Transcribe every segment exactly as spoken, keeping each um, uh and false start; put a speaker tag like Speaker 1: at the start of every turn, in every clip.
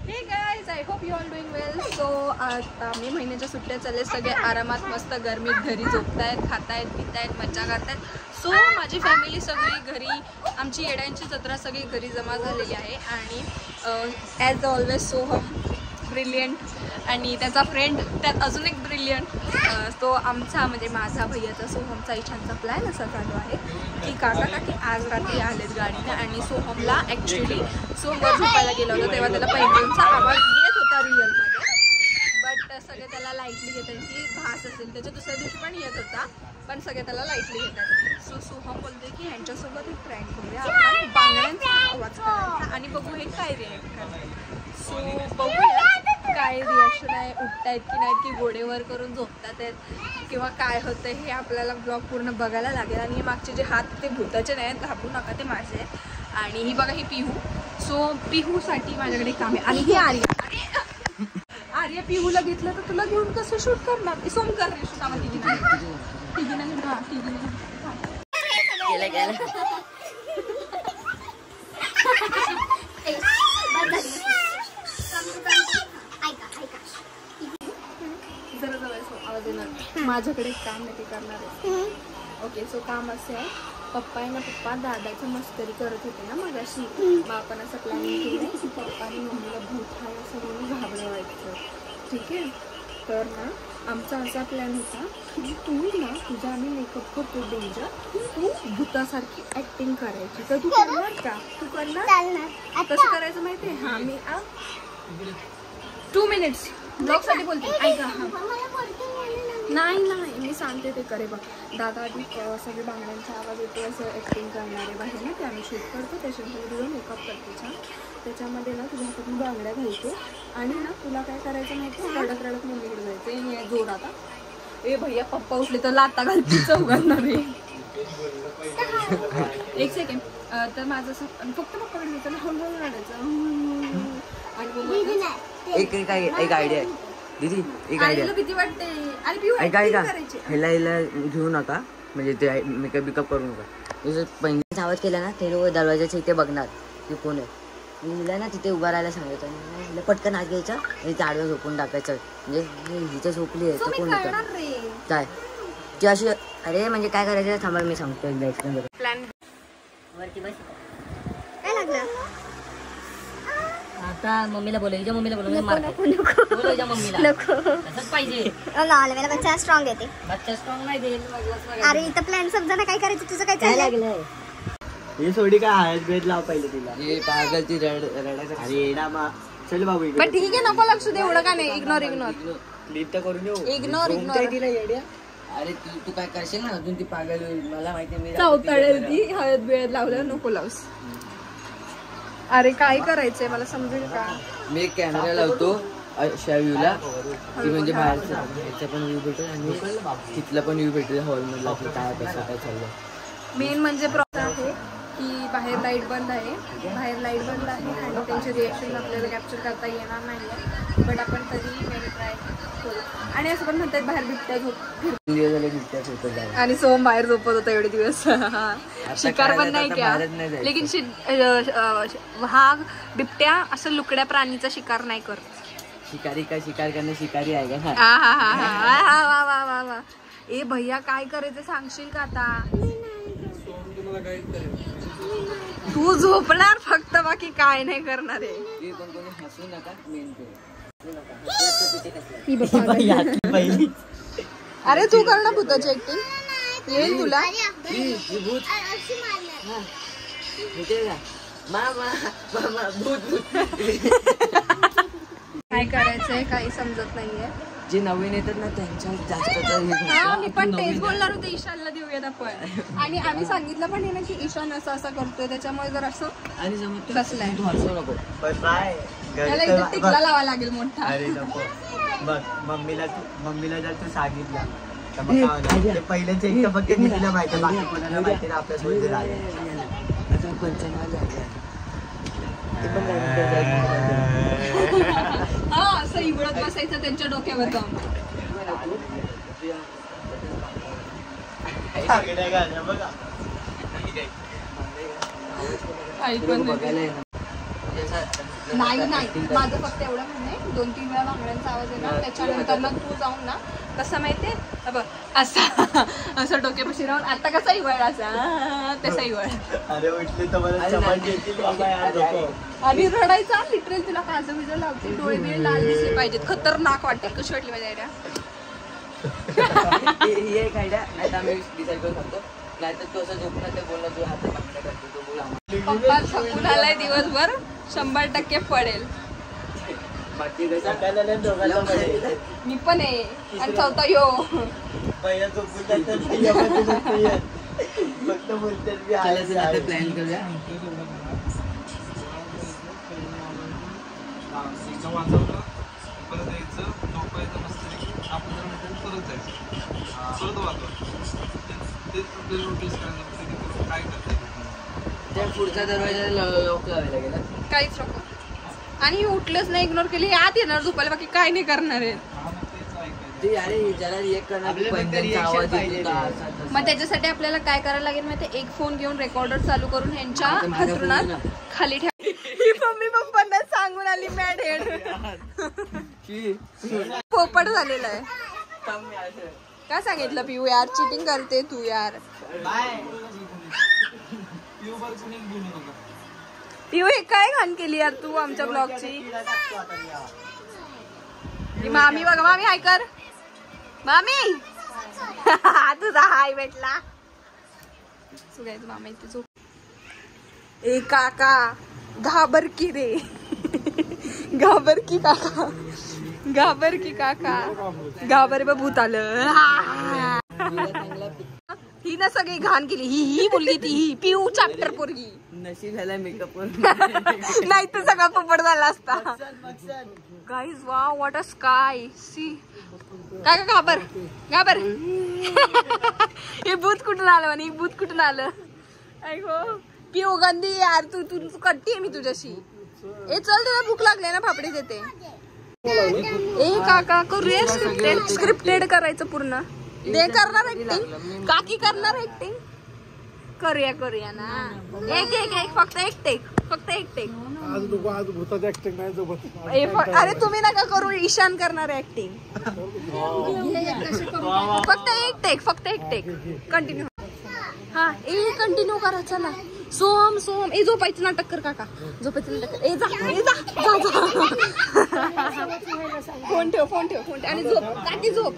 Speaker 1: हे guys, I hope you all doing well. So आता May महिन्याच्या सुट्ट्या चालले, सगळे आरामात मस्त गरमीत घरी झोपतायत, खातायत, पितायत, मज्जा करतायत. सो माझी फॅमिली सगळी घरी, आमची येड्यांची जत्रा सगळी घरी जमा झालेली आहे. आणि ॲज ऑलवेज सोहम ब्रिलियंट आणि त्याचा फ्रेंड त्यात अजून एक ब्रिलियंट. तो आमचा म्हणजे माझा भैयाचा सोहमचा इच्छांचा प्लॅन असा चालू आहे की काका काकी आज रात्री आलेत गाडीने. आणि सोहमला ॲक्च्युली सोमवार झोपायला गेला होता तेव्हा त्याला पेंगुइनचा आवाज येत होता रिअलमध्ये, बट सगळे त्याला लाईटली घेतात की भास असेल. त्याच्या दुसऱ्या दिवशी पण येत होता, पण सगळे त्याला लाईटली घेतात. सो सोहम बोलते की ह्यांच्यासोबत एक प्रँक करूया आपण, बांगड्यांचा आवाज करायचा आणि बघू हे काय रिॲक्ट करतात. सो बघूया काय रिॲक्शन आहे, उठतायत की नाहीत, की गोडेवर करून झोपतात आहेत किंवा काय होतं हे आपल्याला ब्लॉग पूर्ण बघायला लागेल. आणि मागचे जे हात ते भूताचे नाहीत, घाबरू नका, ते माझे आहेत. आणि ही बघा ही पिहू. सो पिहूसाठी माझ्याकडे काम आहे. आणि ही आर्या. आर्या पिहूला घेतलं तर तुला घेऊन कसं शूट करणार? सोम कर रे शूट. आम्हाला तिघी नाही तिघी नाही हां तिघी नाही गेलं गेलं. माझ्याकडे काम आहे ते करणार आहे. ओके, सो काम असे आहे, पप्पा आहे ना, पप्पा दादाचं मस्करी करत होते ना मगाशी. मग आपण असं प्लॅनिंग केलं की पप्पा आणि मम्मीला भूत आहे असं म्हणून घाबरवायचं. ठीक आहे, तर ना आमचा असा प्लॅन होता की तू ना तुझा आम्ही मेकअप करतो डेंजर, तू भूतासारखी ॲक्टिंग करायची. तर तू करणार का? तू करणार? कसं करायचं माहिती आहे? हां मी टू मिनिट्स ब्लॉगसाठी बोलते, ऐका. हां नाही नाही मी सांगते ते करे बघ. दादा आधी सगळे बांगड्यांचा आवाज येतो असं ॲक्टिंग करणारे बाहेर ना, ते आम्ही शूट करतो. त्याच्यानंतर तुझं मेकअप करते छान. त्याच्यामध्ये ना तुझ्या हातात मी बांगड्या घालतो आणि ना तुला काय करायचं माहिती आहे, रडत रडत मम्मीकडे जायचं. हे जोर आता ए भैया पप्पा उठले तर लाता घालती चौघांना रे. एक सेकंड. तर माझं असं फक्त पप्पाकडे जायचं ना, हळूहळू रडायचं. आणि
Speaker 2: एक एक एक आयडिया आहे दीदी, एक आयडिया.
Speaker 1: भीती वाटते. आणि
Speaker 2: ऐका ऐका ह्याला हिला घेऊ नका, म्हणजे ते मेकअप बिकअप करू नका. जसं पहिल्याच आवाज केला ना ते लोक दरवाजाच्या इथे बघणार की कोण आहे. हिला ना तिथे उभा राहायला सांगायचं आणि हिला पटकन आत घ्यायचं आणि ते आडव्या झोपून टाकायचं. म्हणजे हिचं झोपली आहे तर कोण होतं काय ती अशी. अरे म्हणजे काय करायचं थांबा मी सांगतो एकदा एक्सप्लेन करतो. प्लॅन वरती बस.
Speaker 1: काय लागलं
Speaker 2: आता मम्मीला बोलव, हिच्या मम्मीला बोलव, बोलव हिच्या मम्मीला. नको असंच पाहिजे.
Speaker 3: मेरा बच्चा स्ट्रॉंग आहे ते.
Speaker 2: बच्चा स्ट्रॉंग नाही देईल.
Speaker 3: अरे इथं प्लॅन समजा ना, काय करायचं तुझं? काय
Speaker 2: काय लागलंय
Speaker 4: हे सोडी काय हळद बेद लाव पहिले तिला.
Speaker 2: हे पागल ती रड रडायचं.
Speaker 4: अरे ना मा चल बाबू
Speaker 1: पण ठीक आहे, नको लक्ष दे एवढं का नाही. इग्नोर इग्नोर
Speaker 4: क्लिप तर करून देऊ.
Speaker 1: इग्नोर इग्नोर
Speaker 4: तिला येड्या.
Speaker 2: अरे तू तू काय करशील ना अजून ती पागल होईल. मला माहिती आहे मी
Speaker 1: चौताळेल ती. हळद बिळद लावलं नको लावस. अरे काय करायचंय मला समजेल का?
Speaker 2: मी कॅमेरा लावतो अशा व्ह्यूला की म्हणजे बाहेरचा ह्याचा पण व्ह्यू भेटेल आणि तिथला पण व्ह्यू भेटेल हॉलमधला की काय कसं काय चाललं.
Speaker 1: मेन म्हणजे प्रॉब्लेम आहे की बाहेर लाईट बंद आहे, बाहेर लाईट बंद आहे आणि त्यांचे रिॲक्शन आपल्याला कॅप्चर करता येणार नाही आहे. बट आपण तरी मेन ट्राय करू. आणि असं पण म्हणतात बाहेर बिबट्या झोप
Speaker 2: दिवस झाले बिबट्या झोपत
Speaker 1: आणि सोम बाहेर झोपत होता एवढे दिवस. शिकार पण नाही क्या, लेकिन हा बिबट्या असं लुकड्या प्राणीचा शिकार नाही करत.
Speaker 2: शिकारी का शिकार करणे शिकारी आहे का?
Speaker 1: हा हा हा हा वा वा वा वा. ए भैया काय करायचं सांगशील का आता? तू झोपणार फक्त, बाकी काय नाही करणार आहे.
Speaker 2: पण कोणी हसू नका मेन ते.
Speaker 1: अरे तू कर ना भूताची ऍक्टिंग, येईल तुला. काय करायचंय काही समजत नाहीये.
Speaker 2: जे नवीन येतात ना त्यांच्या जास्त.
Speaker 1: हा मी पण तेच बोलणार होते, ईशानला देऊयात आपण. आणि आम्ही सांगितलं पण आहे ना की ईशान असं असं करतोय, त्याच्यामुळे जर असं
Speaker 2: आणि जमत
Speaker 1: कसलाय
Speaker 2: तू हसू नको.
Speaker 1: त्याला इथे टिकला लावा लागेल मोठा.
Speaker 4: अरे नको बघ, मम्मीला मम्मीला जर तू सांगितलं तर मग काय ते पहिलेच एक तर फक्त तिला माहिती, बाकी कोणाला माहिती ना आपल्या सोबत राहिलं.
Speaker 2: आता पंचनामा झाला
Speaker 1: हा असं इवडत बसायचं त्यांच्या डोक्यावर जाऊन.
Speaker 2: बघा
Speaker 1: नाही नाही माझं फक्त एवढं म्हणणं आहे, दोन तीन वेळा बांगड्यांचा आवाज आहे ना, त्याच्यानंतर ना तू जाऊन ना कसं माहितीये बघ असा असं डोक्यापाशी राहून आता कसा इवळ असा तसा इवळ
Speaker 4: अरे उठले तर मला चपाट देतील बाबा यार लोक.
Speaker 1: आणि रडायचा लिटरल तुला काजं बिजं लावते, डोळे बिळे लाल दिसले पाहिजेत, खतरनाक वाटते. कशी वाटली माझी आयडिया?
Speaker 2: ही एक आयडिया नाही तर आम्ही डिसाईड करू शकतो. नाहीतर तो असं झोपून ते बोलला तू हात बांगड्या करतो तो बोल आम्हाला.
Speaker 1: पप्पा थकून आलाय दिवसभर, शंभर टक्के पडेल.
Speaker 2: बाकी कसं
Speaker 4: सकाळला नाही दोघांना पडेल.
Speaker 1: मी पण आहे आणि चौथा यो
Speaker 4: पहिला झोपून जातात पहिल्या मध्ये झोपून येत. फक्त बोलतात मी आले
Speaker 2: आता प्लॅन करूया.
Speaker 5: एकदा वाजवलं परत यायचं झोपायचं मस्त आपण जर म्हटलं परत जायचं परत वाजवलं तेच आपल्याला नोटीस करायचं काय करता
Speaker 2: ते पुढचा दरवाजा लॉक लावायला गेला.
Speaker 1: काहीच नको. आणि उठलंच नाही, इग्नोर केली, आत येणार झोपायला, बाकी काय नाही करणार आहे.
Speaker 2: ते अरे जरा रिएक्ट करणार
Speaker 4: आपल्याला फक्त
Speaker 2: पंचांचा आवाज
Speaker 4: reaction
Speaker 2: येतो
Speaker 4: पाहिजे.
Speaker 2: का असा तसा.
Speaker 1: मग त्याच्यासाठी आपल्याला काय करायला लागेल माहिती, एक फोन घेऊन रेकॉर्डर चालू करून ह्यांच्या
Speaker 2: आता माझा फोन आहे ना.
Speaker 1: हथरुणात खाली ठेव. ही मम्मी पप्पांना सांगून आली मॅड हेड पोपट झालेला आहे. काय सांगितलं पिऊ यार, चिटिंग करते तू यार. पिऊ हे काय घाण केली यार तू आमच्या ब्लॉगची. मामी बघा, मामी हाय कर, मामी तुझा हाय भेटला. सुगायचं मामा इथे झोप. ए काका घाबर की रे घाबर की काका घाबर की काका घाबर बा भूत आलं. ही ना सगळी घाण केली. ही ही मुलगी ती ही पिऊ चॅप्टर पोरगी.
Speaker 2: नशीब झाला मेकअप
Speaker 1: नाही तर सगळा पोपट झाला असता. Guys wow what a sky sea. काय का घाबर घाबर हे भूत कुठून आलं म्हणे, हे भूत कुठून आलं. ऐको पिऊ गंदी यार, तू तू तू कट्टी आहे मी तुझ्याशी. ए चल तुला भूक लागली ना, फापडी देते. ए काका करूया स्क्रिप्टेड स्क्रिप्टेड करायचं पूर्ण. दे करणार ऍक्टिंग, काकी करणार ऍक्टिंग. करूया करूया ना, एक एक एक फक्त एक टेक, फक्त एक टेक. ए, फ- अरे तुम्ही नका करू, ईशान करणार ऍक्टिंग. फक्त एक टेक, फक्त एक टेक. कंटिन्यू. हा ए कंटिन्यू करा चला. सोम सोम ए झोपायचं नाटक कर काका, झोपायचं नाटक कर. ए जा ए जा जा जा. फोन ठेव फोन ठेव फोन ठेव आणि झोप काकी झोप.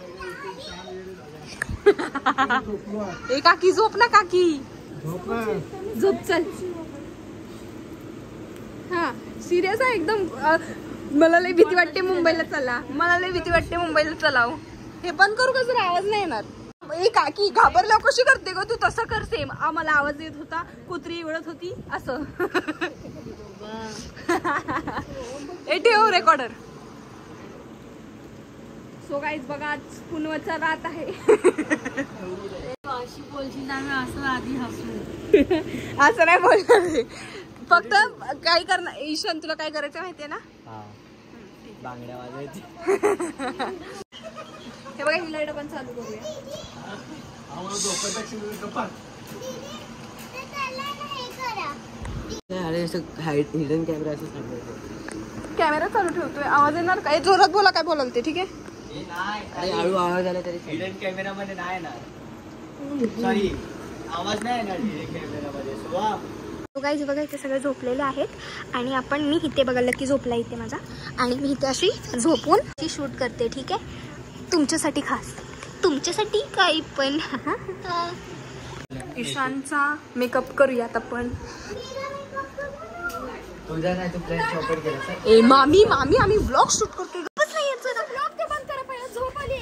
Speaker 1: ए काकी झोप ना काकी झोप चल. हा सिरियस आहे एकदम. अ, मला लई भीती वाटते मुंबईला चला, मला लई भीती वाटते मुंबईला चलाव. हे बंद करू का जर आवाज नाही येणार. ए काकी घाबरल्या कशी करते ग तू, तसं कर सेम. आम्हाला आवाज येत होता, कुत्री इवळत होती असं. ए ठेव रेकॉर्डर. सो गाईज बघा आज पुनवचा रात आहे. असं नाही बोलणार, फक्त काय करणार. ईशान तुला काय करायचं माहितीये ना,
Speaker 4: बांगड्या वाजवायची.
Speaker 1: हे बघा ही लाईट आपण चालू करूया.
Speaker 2: अरे असं हिडन कॅमेरा असं सांगायचं.
Speaker 1: कॅमेरा चालू ठेवतोय, आवाज येणार काय. जोरात बोला काय बोलाल ते, ठीक आहे.
Speaker 2: अरे हळू आवाज आला तरी
Speaker 4: हिडन कॅमेरा मध्ये नाही येणार, सॉरी आवाज नाही येणार हिडन कॅमेरा मध्ये. सुवा
Speaker 3: गाईज बघा इथे सगळे झोपलेले आहेत आणि आपण मी इथे बघा लकी झोपला इथे माझा, आणि मी इथे अशी झोपून शूट करते. ठीक आहे, तुमच्यासाठी खास, तुमच्यासाठी काही पण.
Speaker 1: ईशानचा मेकअप करूयात आपण.
Speaker 4: तुझा नाही तू फ्रेंड शॉपर केला.
Speaker 1: ए मामी मामी आम्ही ब्लॉग शूट करतोय. झोप आली.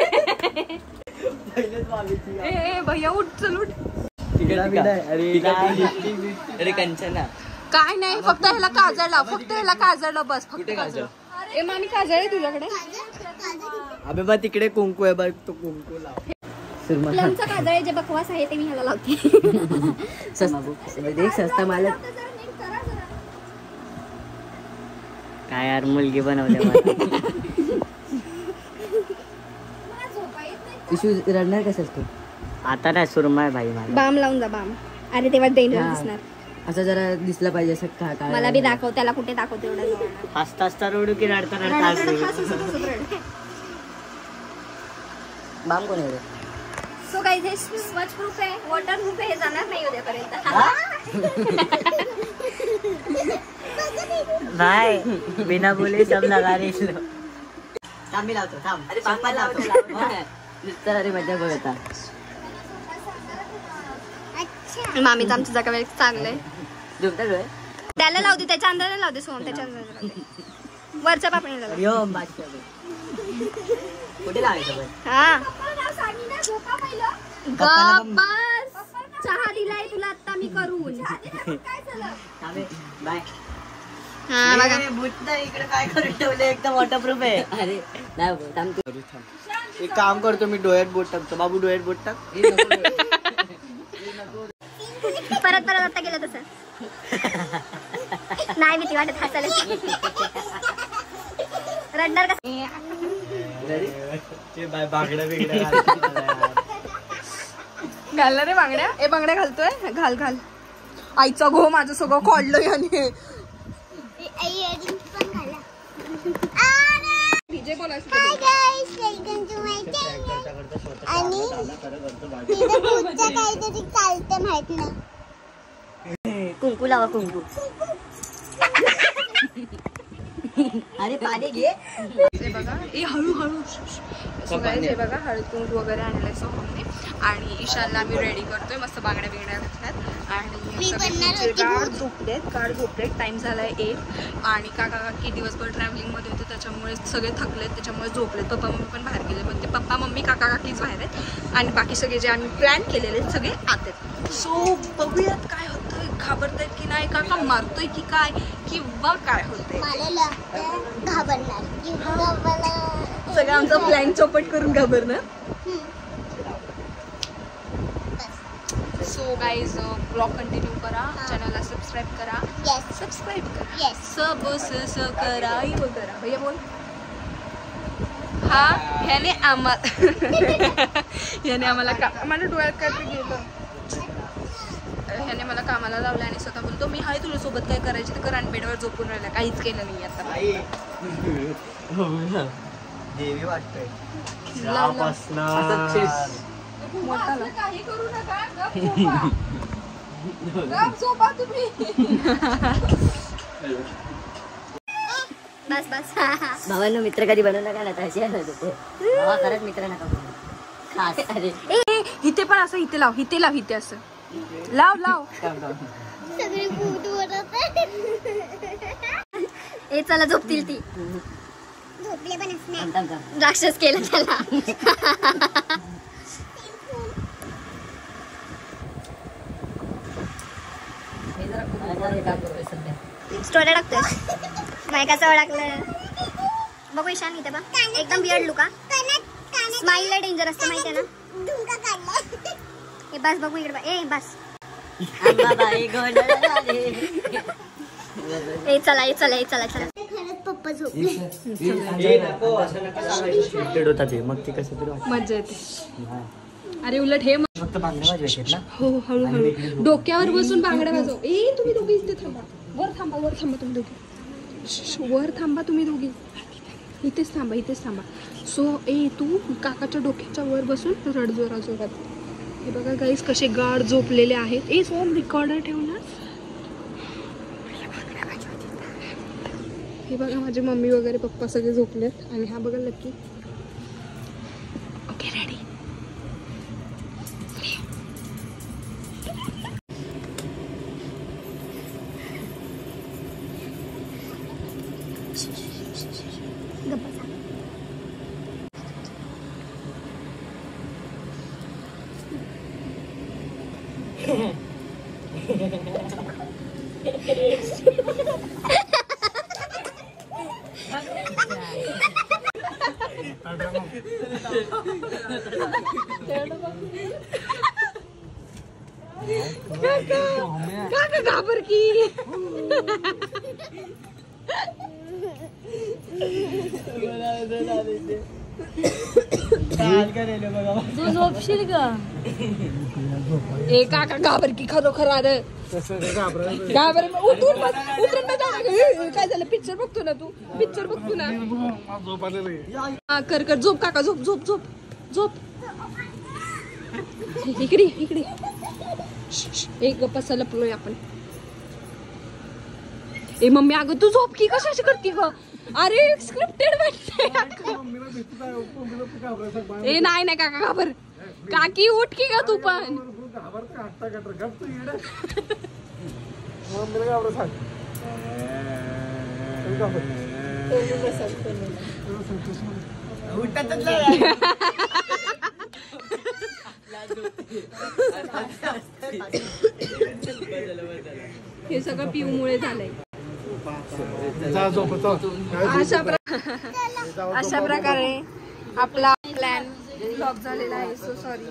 Speaker 4: पहिलेच मागितली.
Speaker 1: ए भैया उठ चल उठ.
Speaker 2: अरे कंचना
Speaker 1: काय नाही, फक्त ह्याला काजळ लाव, फक्त ह्याला काजळ लाव बस. फक्त
Speaker 2: कुठे
Speaker 1: काजळ.
Speaker 2: काजळ?
Speaker 1: ए मामी काजळ आहे तुझ्याकडे.
Speaker 4: अबे बा तिकडे कुंकू आहे बघ, तो कुंकू लाव.
Speaker 3: प्लमचा काजळ आहे जे बकवास आहे ते मी ह्याला लावते.
Speaker 2: देख सस्ता मालक
Speaker 4: काय यार मुलगी बनवल्या.
Speaker 2: इशू रडणार कसाच तू
Speaker 4: आता नाही सुरमय भाई माझा.
Speaker 3: बाम लावून जा बाम. अरे तेव्हा डेंजर दिसणार.
Speaker 2: असं जरा दिसलं पाहिजे असं का काय
Speaker 3: मला बी दाखव, त्याला कुठे दाखवते एवढं जवळ.
Speaker 4: हसता हसता रडू की रडता रडता
Speaker 3: रडत
Speaker 4: हसू?
Speaker 3: रडत हसत हसत रड.
Speaker 2: बाम कोण एवढं
Speaker 3: सो गाइस हे स्मच प्रूफ आहे, वॉटर प्रूफ आहे, हे जाणार नाही उद्यापर्यंत.
Speaker 4: भाई बिना बोले सब लगा रे इसलो. थांब मी लावतो थांब.
Speaker 2: अरे बाप्पा लावतो नुसतं अरे मजा बघ आता.
Speaker 3: मामीचं आमचं जागा वेळ चांगलंय.
Speaker 2: झोपतात होय?
Speaker 3: त्याला लावते, त्याच्या अंदाजाला लावते सोहम, त्याच्या अंदाजाला लावते. वरच्या पापणीला लावते.
Speaker 4: यो बादशाह कुठे लावायचं बरं?
Speaker 3: हा
Speaker 4: पप्पाला पण-
Speaker 3: बस चहा दिलाय तुला आता मी करून.
Speaker 4: थांबे बाय.
Speaker 3: हा बघा
Speaker 4: ए, बुट्ट इकडे काय करून ठेवले एकदम वॉटरप्रूफ आहे.
Speaker 2: अरे नाही बाबा, थांब तू.
Speaker 4: एक काम करतो मी डोळ्यात बोट टाकतो. बाबू डोळ्यात बोट टाक.
Speaker 3: परत परत आता गेलं तसं नाही भीती वाटत हसायला. रडणार कसं?
Speaker 4: ते बाय बागड्या बिगड्या
Speaker 1: घालणार रे बांगड्या. ए बांगड्या घालतोय, घाल घाल. आईचा घो माझं सगळं काढलं याने. डीजे कोण असतं?
Speaker 2: कुंकू लावा कुंकू. अरे पाणी घे.
Speaker 1: हे बघा, ए हळूहळू. सो गाईज हे बघा, हळद कुंकू वगैरे आणलंय सोहमने आणि ईशानला आम्ही रेडी करतोय. मस्त बांगड्या बिंगड्या घातल्यात आणि सगळे गाढ झोपलेत गाढ झोपलेत. टाइम झालाय एक आणि काका काकी दिवसभर ट्रॅव्हलिंग मध्ये होते त्याच्यामुळे सगळे थकलेत, त्याच्यामुळे झोपलेत. पप्पा मम्मी पण बाहेर गेले, म्हणजे पप्पा मम्मी काका काकीच बाहेर आहेत आणि बाकी सगळे जे आम्ही प्लॅन केलेले सगळे आत आहेत. सो बघूयात काय होतंय, घाबरतायत की नाही, काका मारतोय की काय किंवा काय होतंय. सगळं आमचा प्लॅन चौपट करून घाबरणं. सो गाईज ब्लॉग कंटिन्यू करा, चॅनलला सबस्क्राईब करा, सबस्क्राईब करा, सब स स करा इव करा. भैया बोल. हा ह्याने आम्हाला ह्याने आम्हाला का माझ्या डोळ्यात काहीतरी गेलं. ह्याने मला कामाला लावलं आणि स्वतः बोलतो मी हाय तुझ्या सोबत काय करायची तर कर आणि बेडवर झोपून राहिला. काहीच केलं नाही आता.
Speaker 4: देवी वाटतंय.
Speaker 1: काही करू नका, गप झोपा. गप झोपा तुम्ही.
Speaker 3: बस बस.
Speaker 2: भावांनो मित्र कधी बनवलं का ना तशी आहे ते भावा खरंच मित्र नका बनवू. खास अरे
Speaker 1: ए ए, इथे पण असं इथे लाव, इथे लाव, इथे असं लाव लाव.
Speaker 3: ए चला झोपतील ती.
Speaker 2: थांब थांब थांब.
Speaker 3: राक्षस केलं त्याला. स्टोऱ्या टाकतोय मायकाचं ओळखलं बघू. ईशान इथे बघ, एकदम बियर्ड लुका. स्माइल लय डेंजर असतं माहिती आहे ना. ए बस बघू इकडे. ए बस. ए चला ए चला ए चला चला. पप्पा झोपले.
Speaker 4: मग ती कसं तरी
Speaker 1: मज्जा येते. अरे उलट हे
Speaker 4: फक्त बांगड्या वाजवायचे ना.
Speaker 1: हो हळूहळू डोक्यावर बसून बांगड्या वाजव. ए तुम्ही दोघी इथे थांबा, वर थांबा, वर थांबा तुम्ही दोघी, वर थांबा तुम्ही दोघी, इथेच थांबा, इथेच थांबा. सो ए तू काकाच्या डोक्याच्या वर बसून रड जोरा जोरात. हे बघा गाईस कसे गाढ झोपलेले आहेत. ए सो रेकॉर्डर ठेवणार. हे बघा माझी मम्मी वगैरे पप्पा सगळे झोपलेत आणि हा बघा लक्की. Okay ready. काका घाबर की.
Speaker 3: तू झोपशील का?
Speaker 1: ए काका घाबर की खरोखर अरे घाबर उठून बस, उतरून बस. ए, काय झालं? पिक्चर बघतो ना तू? पिक्चर बघतो ना? हा, कर कर झोप काका, झोप झोप झोप झोप. इकडे इकडे एक गप्पा लपलोय आपण. ए मम्मी अगं तू झोप की, कशाची करती ग? अरे स्क्रिप्टेड वाटते. ए नाही नाही काका घाबर. काकी उठ की ग तू पण. हे सगळं पिऊ मुळे झालंय. अशा अशा प्रकारे आपला प्लॅन फ्लॉप झालेला आहे. So sorry.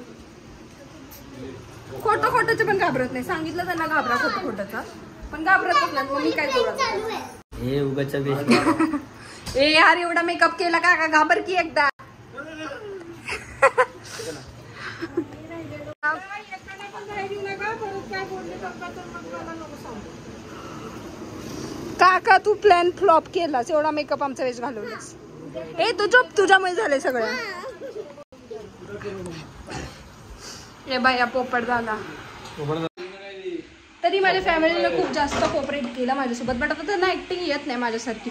Speaker 1: खोटं खोटंच पण घाबरत नाही. सांगितलं त्यांना घाबरा खोटं खोटंचा, पण घाबरतच नाही. मग मी काय करू?
Speaker 4: हे उगाच बेस्ट.
Speaker 1: ए यार एवढा मेकअप केला का का घाबर की एकदा. काका तू प्लॅन फ्लॉप केलास. एवढा मेकअप आमचा वेळेस घालवलास. ए तू झोप, तुझ्यामुळे झालंय सगळं. ए बाया पोपट झाला. तरी माझ्या फॅमिलीने खूप जास्त कोऑपरेट केला माझ्यासोबत, बट आता त्यांना ऍक्टिंग येत नाही माझ्यासारखी.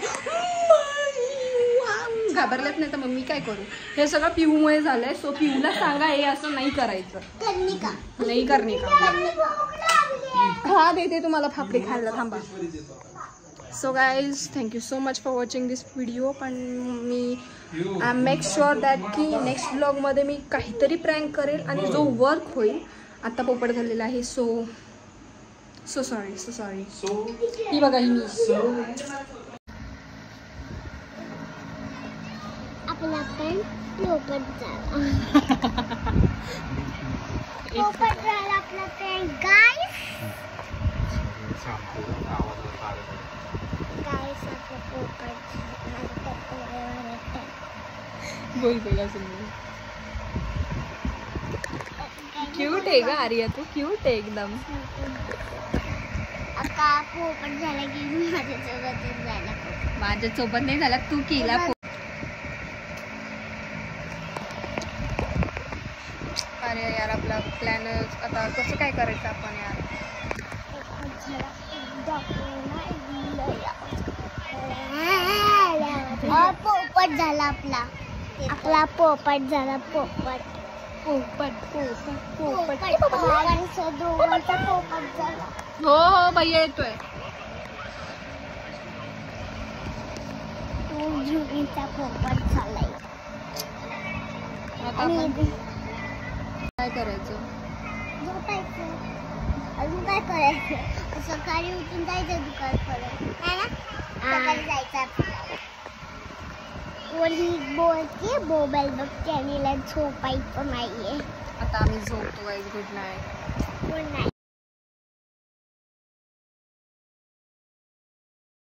Speaker 1: घाबरलेत नाही तर मग मी काय करू? हे सगळं पिऊमुळे झालंय. सो पिऊला सांगा हे असं नाही करायचं. नाही करणे का? हा देते तुम्हाला फाफडे खायला, थांबा. So guys thank you so much for watching this video. पण मी आय मेक शुअर दॅट की नेक्स्ट ब्लॉगमध्ये मी काहीतरी प्रँक करेल आणि जो वर्क होईल. आता पोपट झालेला आहे. So so sorry so sorry ही बघा ही मी.
Speaker 3: आपला पण पोपट झाला. पोपट झाला आपला फ्रेंड. गाईस गाईस आपला पोपट
Speaker 1: बोल बोल असं क्यूट आहे का आर्या? तू क्यूट आहे एकदम.
Speaker 3: आता पोपट झाला की माझ्यासोबतच झाला.
Speaker 1: माझ्यासोबत नाही झाला, तू केला. अरे यार आपला प्लॅन आता कसं काय करायचं आपण यार?
Speaker 3: पोपट झाला आपला. आपला पोपट झाला. पोपट
Speaker 1: पोपट पोपट पोपट
Speaker 3: दोघांचा पोपट झाला.
Speaker 1: हो हो भैया येतोय.
Speaker 3: तो जुनीचा पोपट झालाय.
Speaker 1: आता आपण काय करायचं?
Speaker 3: झोपायचं. अजून काय करायचं? सकाळी उठून जायचं दुकान परत, है ना? सकाळी जायचं आपल्याला. कोणी बोलते मोबाईल बघते आणि झोपायचं नाहीये.
Speaker 1: आता आम्ही झोपतो. Good night.
Speaker 3: Good night.